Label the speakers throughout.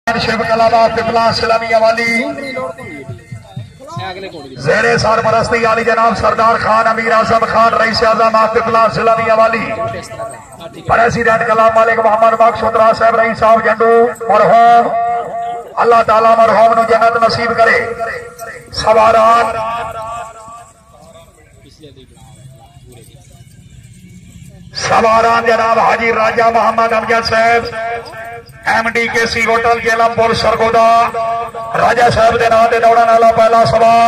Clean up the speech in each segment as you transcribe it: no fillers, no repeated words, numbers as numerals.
Speaker 1: शिव कलामा पिपला इस्लामिया वाली ज़ेरे सरपरस्ती आली जनाब सरदार खान अमीर आजम खान रईस आजम पिपला इस्लामिया वाली प्रेसिडेंट कलाम मालिक मोहम्मद बख्शुद्रा साहब रईस साहब जंडू मरहूम अल्लाह ताला मरहूम नु जन्नत नसीब करे। सवारान जनाब हाजी राजा मोहम्मद अमजद साहब MDKC होटल जेलमपुर सरगोदा राजा साहब के नाम से दौड़ने वाला पहला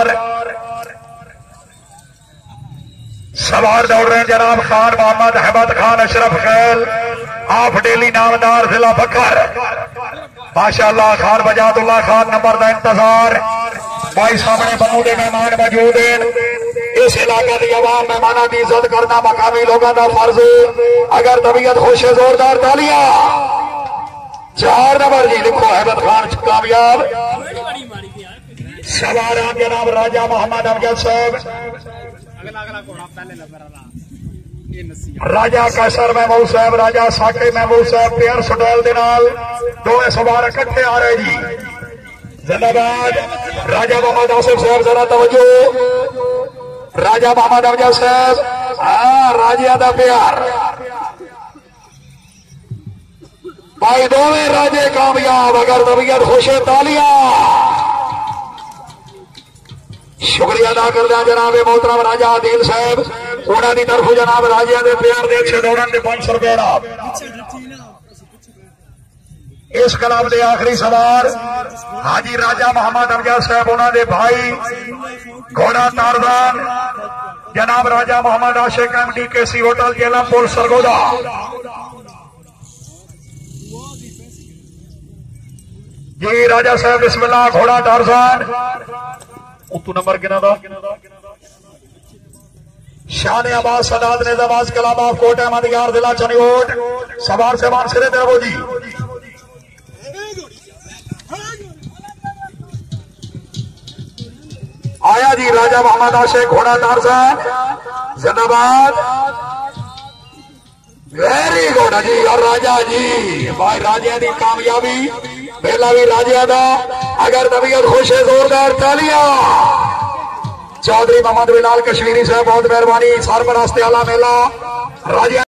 Speaker 1: सवार दौड़ रहे हैं जनाब खान मोहम्मद हबत खान अशरफ खैल आप डेली नामदार जिला बकर माशाअल्लाह खान बजातुल्लाह खान नंबर का इंतजार भाई सामने बनू के मेहमान मौजूद हैं। इस इलाके की आवाम मेहमानों की इज्जत करना मकामी लोगों का फर्ज है। अगर तबीयत खुश है जोरदार तालियां। 4 नंबर जी लिखो हैबत खान कामयाब। सवारान जनाब राजा मोहम्मद अमजद साहब राजा कैसर महमूद साहब राजा साकिब महमूद साहब पेयर सुटैल दे नाल दोवें सवार इकट्ठे आ रहे जी। जिंदाबाद राजा मोहम्मद आसिफ साहब जरा तवज्जो राजा मोहम्मद अमजद साहब राजिया दा प्यार भाई दोवें राजे कामयाब। अगर तबीयत खुश है तालियां। शुक्रिया अदा कर दिया जनाब मोहतरम राजा आदिल साहब उन्होंने तरफ जनाब राजिया के प्यार दे 6 दौड़न के 500 रुपए। इस क्लब के आखिरी सवार हाजी राजा मोहम्मद अमजद साहब उन्होंने भाई घोड़ा तारदान जनाब राजा मोहम्मद आशिक MDKC होटल जेलमपुर सरगोदा जी राजा साहब बिस्मिल्लाह घोड़ा तारदान उतू नंबर किना था शान आबाद सदात ने नवाज कलाम ऑफ कोट अहमद यार जिला चनियोट सवार सेवान सिरे देवो जी। आया जी राजा मोहम्मद आशिक घोड़ा तारजान जिंदाबाद वेरी गुड जी। और राजा जी भाई राजा की कामयाबी मेला भी राजा का। अगर तबीयत खुश है जोरदार तालियां। चौधरी मोहम्मद बिलाल कश्मीरी साहब बहुत मेहरबानी सरपरस्ती आला मेला राजा